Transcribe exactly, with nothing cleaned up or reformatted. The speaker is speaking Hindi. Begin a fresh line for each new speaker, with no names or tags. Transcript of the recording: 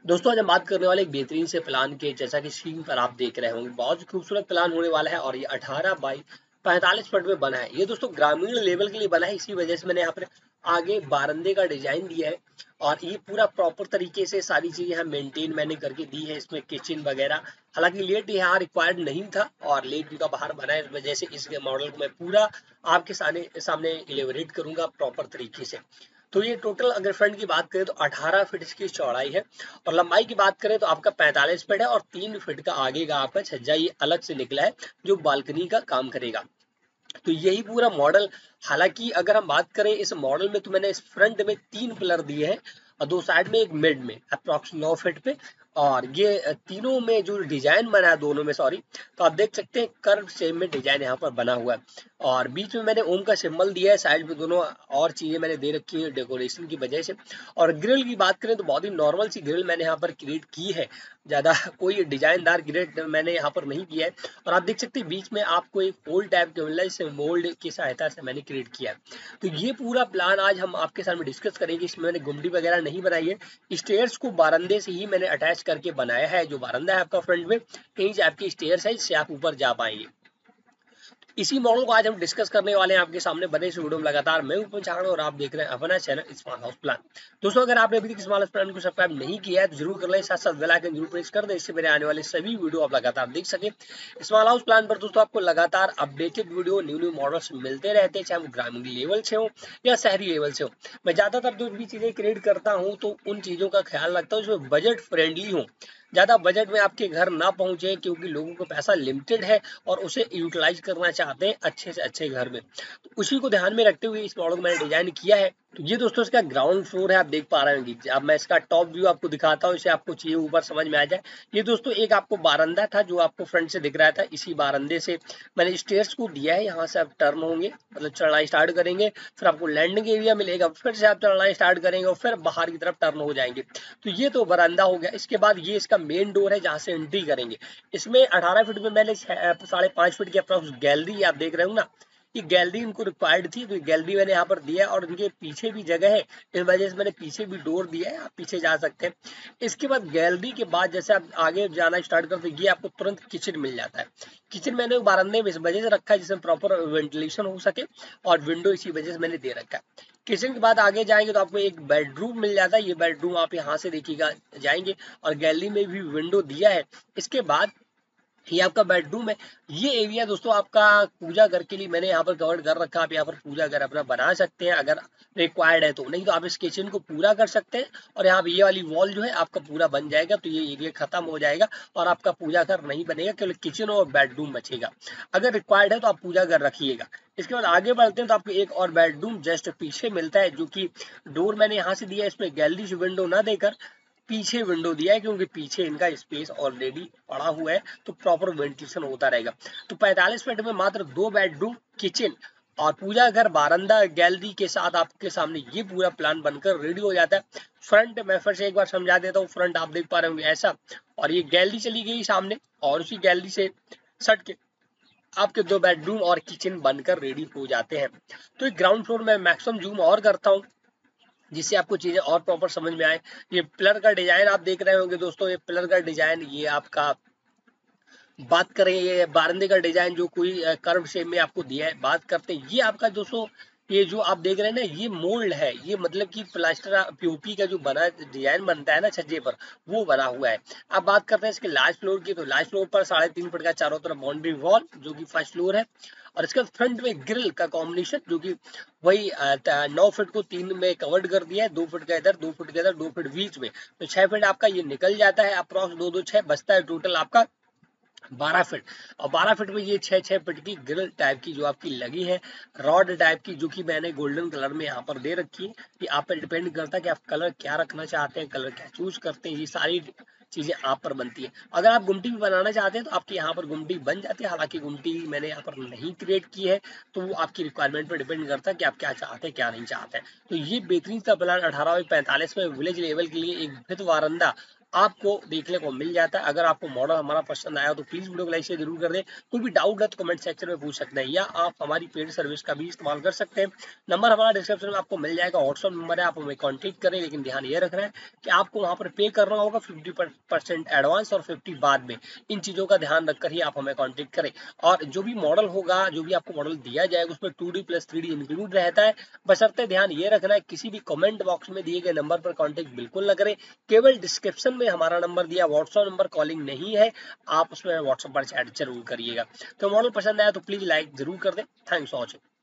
दोस्तों आज हम बात करने वाले एक बेहतरीन से प्लान के, जैसा कि स्क्रीन पर आप देख रहे होंगे। बहुत ही खूबसूरत प्लान होने वाला है और ये अठारह बाई पैंतालीस फीट में बना है। ये दोस्तों ग्रामीण लेवल के लिए बना है, इसी वजह से मैंने यहाँ पर आगे बारंदे का डिजाइन दिया है और ये पूरा प्रॉपर तरीके से सारी चीजें यहाँ मेंटेन मैंने करके दी है। इसमें किचन वगैरह, हालांकि लेट यहाँ रिक्वायर्ड नहीं था और लेट का बाहर बना है, इस वजह से इस मॉडल को मैं पूरा आपके सामने सामने इलेबोरेट करूंगा प्रॉपर तरीके से। तो ये टोटल अगर फ्रंट की बात करें तो अठारह फीट इसकी चौड़ाई है और लंबाई की बात करें तो आपका पैंतालीस फीट है और तीन फीट का आगे का आपका छज्जा ये अलग से निकला है जो बालकनी का काम करेगा। तो यही पूरा मॉडल, हालांकि अगर हम बात करें इस मॉडल में तो मैंने इस फ्रंट में तीन पिलर दिए हैं और दो साइड में एक मिड में अप्रोक्स नौ फीट पे। और ये तीनों में जो डिजाइन बना है, दोनों में सॉरी, तो आप देख सकते हैं कर्व शेप में डिजाइन यहाँ पर बना हुआ है और बीच में मैंने ओम का सिंबल दिया है। साइड में दोनों और चीजें मैंने दे रखी है डेकोरेशन की वजह से। और ग्रिल की बात करें तो बहुत ही नॉर्मल सी ग्रिल मैंने यहाँ पर क्रिएट की है, ज्यादा कोई डिजाइनदार ग्रिल मैंने यहाँ पर नहीं किया है। और आप देख सकते हैं बीच में आपको एक फोल्ड टाइप के मिल रहा है, इसे मोल्ड की सहायता से मैंने क्रिएट किया है। तो ये पूरा प्लान आज हम आपके साथ में डिस्कस करेंगे। इसमें मैंने गुमटी वगैरह नहीं बनाई है, स्टेयर्स को बारंदे से ही मैंने अटैच करके बनाया है। जो बारंदा है आपका फ्रंट में, कहीं से आपकी स्टेयर्स है जिससे आप ऊपर जा पाएंगे। इसी मॉडल को आज हम डिस्कस करने वाले हैं आपके सामने। बने इस वीडियो में लगातार मैं ऊपर चाहूँ और आप देख रहे हैं अपना चैनल स्मार्ट हाउस प्लान। दोस्तों अगर आपने अभी तक स्मार्ट हाउस प्लान को सब्सक्राइब नहीं किया है तो जरूर कर लें, साथ साथ बेल आइकन जरूर प्रेस कर दें, इससे मेरे आने वाले सभी वीडियो आप लगातार देख सके। स्मार्ट हाउस प्लान पर दोस्तों आपको लगातार updated video, new new models मिलते रहते हैं, चाहे वो ग्रामीण लेवल से हो या शहरी लेवल से हो। मैं ज्यादातर जो भी चीजें क्रिएट करता हूँ तो उन चीजों का ख्याल रखता हूँ जो बजट फ्रेंडली हो, ज्यादा बजट में आपके घर ना पहुंचे, क्योंकि लोगों को पैसा लिमिटेड है और उसे यूटिलाइज करना चाहते हैं अच्छे से अच्छे घर में। तो उसी को ध्यान में रखते हुए इस मॉडल को मैंने डिजाइन किया है। तो ये दोस्तों इसका ग्राउंड फ्लोर है, आप देख पा रहे होंगे। अब मैं इसका टॉप व्यू आपको दिखाता हूँ, इसे आपको चाहिए ऊपर समझ में आ जाए। ये दोस्तों एक आपको बारंदा था जो आपको फ्रंट से दिख रहा था, इसी बारंदे से मैंने स्टेयर्स को दिया है। यहाँ से आप टर्न होंगे, मतलब चढ़ाई स्टार्ट करेंगे, फिर आपको लैंडिंग एरिया मिलेगा, फिर से आप चढ़ाई स्टार्ट करेंगे और फिर बाहर की तरफ टर्न हो जाएंगे। तो ये तो बरामदा हो गया। इसके बाद ये इसका मेन डोर है जहाँ से एंट्री करेंगे। इसमें अठारह फीट में मैंने साढ़े पांच फीट की अप्रोक्स गैलरी आप देख रहे हो ना, ये गैलरी इनको रिक्वायर्ड थी, तो गैलरी मैंने यहाँ पर दिया है और इनके पीछे भी जगह है, इस वजह से मैंने पीछे भी डोर दिया है, आप पीछे जा सकते हैं। इसके बाद गैलरी के बाद जैसे आप आगे जाना स्टार्ट करते ये आपको तुरंत किचन मिल जाता है। किचन मैंने बारंदे में इस वजह से रखा है जिसमें प्रॉपर वेंटिलेशन हो सके और विंडो इसी वजह से मैंने दे रखा है। किचन के बाद आगे जाएंगे तो आपको एक बेडरूम मिल जाता है। ये बेडरूम आप यहाँ से देखिएगा जाएंगे और गैलरी में भी विंडो दिया है। इसके बाद ये आपका बेडरूम है। ये एरिया दोस्तों आपका पूजा घर के लिए मैंने यहाँ पर कवर कर रखा है। आप यहाँ पर पूजा घर अपना बना सकते हैं अगर रिक्वायर्ड है तो, नहीं तो आप इस किचन को पूरा कर सकते हैं और यहाँ पे ये वाली वॉल जो है आपका पूरा बन जाएगा। तो ये एरिया खत्म हो जाएगा और आपका पूजा घर नहीं बनेगा, केवल किचन और बेडरूम बचेगा। अगर रिक्वायर्ड है तो आप पूजा घर रखिएगा। इसके बाद आगे बढ़ते हैं तो आपको एक और बेडरूम जस्ट पीछे मिलता है, जो कि डोर मैंने यहाँ से दिया है। इसमें गैलरी से विंडो ना देकर पीछे विंडो दिया है, क्योंकि पीछे इनका स्पेस ऑलरेडी पड़ा हुआ है तो प्रॉपर वेंटिलेशन होता रहेगा। तो पैंतालीस फीट में मात्र दो बेडरूम, किचन और पूजा घर, बारंदा, गैलरी के साथ आपके सामने ये पूरा प्लान बनकर रेडी हो जाता है। फ्रंट मैं फिर से एक बार समझा देता हूँ। फ्रंट आप देख पा रहे होंगे ऐसा, और ये गैलरी चली गई सामने और उसी गैलरी से सट के आपके दो बेडरूम और किचन बनकर रेडी हो जाते हैं। तो ग्राउंड फ्लोर में मैक्सिमम जूम और करता हूँ जिससे आपको चीजें और प्रॉपर समझ में आए। ये पिलर का डिजाइन आप देख रहे होंगे दोस्तों, ये पिलर का डिजाइन, ये आपका बात करें ये बारंदे का डिजाइन जो कोई कर्व शेप में आपको दिया है। बात करते हैं ये आपका दोस्तों, ये जो आप देख रहे हैं ना, ये मोल्ड है। ये मतलब कि प्लास्टर पीओपी का जो बना डिजाइन बनता है ना छज्जे पर, वो बना हुआ है। अब बात करते हैं इसके लास्ट फ्लोर की, तो लास्ट फ्लोर पर साढ़े तीन फीट का चारों तरफ बाउंड्री वॉल जो कि फर्स्ट फ्लोर है और इसके फ्रंट में ग्रिल का कॉम्बिनेशन जो कि वही नौ फीट को तीन में कवर्ड कर दिया है। दो फीट का इधर, दो फीट का इधर, दो फीट बीच में, तो छह फीट आपका ये निकल जाता है। अप्रॉक्स दो दो छह बचता है टोटल आपका बारह फीट। और बारह फीट में ये छह छह फीट की ग्रिल टाइप की जो आपकी लगी है, रॉड टाइप की, जो कि मैंने गोल्डन कलर में यहाँ पर दे रखी है। ये आप पर डिपेंड करता है कि आप कलर क्या रखना चाहते हैं, कलर क्या चूज करते हैं, ये सारी चीजें आप पर बनती है। अगर आप गुमटी भी बनाना चाहते हैं तो आपके यहाँ पर गुमटी बन जाती है, हालांकि गुमटी मैंने यहाँ पर नहीं क्रिएट की है, तो वो आपकी रिक्वायरमेंट पर डिपेंड करता है कि आप क्या चाहते हैं क्या नहीं चाहते हैं। तो ये बेहतरीन सा प्लान अठारह बाई पैंतालीस में विलेज लेवल के लिए एक भित वारंदा आपको देखने को मिल जाता है। अगर आपको मॉडल हमारा पसंद आया तो प्लीज वीडियो को लाइक शेयर जरूर कर दें। कोई भी डाउट है तो कमेंट सेक्शन में पूछ सकते हैं, या आप हमारी पेड सर्विस का भी इस्तेमाल कर सकते हैं। नंबर हमारा डिस्क्रिप्शन में आपको मिल जाएगा, व्हाट्सअप नंबर है, आप हमें कॉन्टेक्ट करें। लेकिन ध्यान ये रखना है कि आपको वहां पर पे करना होगा फिफ्टी परसेंट एडवांस और फिफ्टी बाद में। इन चीजों का ध्यान रखकर ही आप हमें कॉन्टेक्ट करें। और जो भी मॉडल होगा, जो भी आपको मॉडल दिया जाएगा, उसमें two D plus three D include रहता है। बशर्ते ध्यान ये रखना है किसी भी कमेंट बॉक्स में दिए गए नंबर पर कॉन्टेक्ट बिल्कुल न करें। केवल डिस्क्रिप्शन में हमारा नंबर दिया, व्हाट्सएप नंबर कॉलिंग नहीं है, आप उसमें व्हाट्सएप पर चैट जरूर करिएगा। तो मॉडल पसंद आया तो प्लीज लाइक जरूर कर दें। Thanks for watching.